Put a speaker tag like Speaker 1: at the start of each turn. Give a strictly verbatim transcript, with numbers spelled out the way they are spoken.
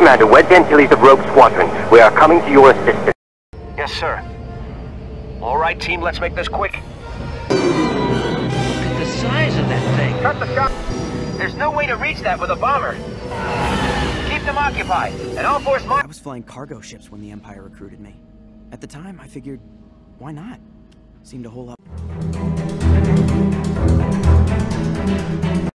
Speaker 1: Commander, Wedge Antilles of Rogue Squadron. We are coming to your assistance.
Speaker 2: Yes, sir. All right, team, let's make this quick.
Speaker 3: Look at the size of that thing.
Speaker 2: Cut the shot. There's no way to reach that with a bomber. Keep them occupied, and I'll force my...
Speaker 4: I was flying cargo ships when the Empire recruited me. At the time, I figured, why not? Seemed to hold up.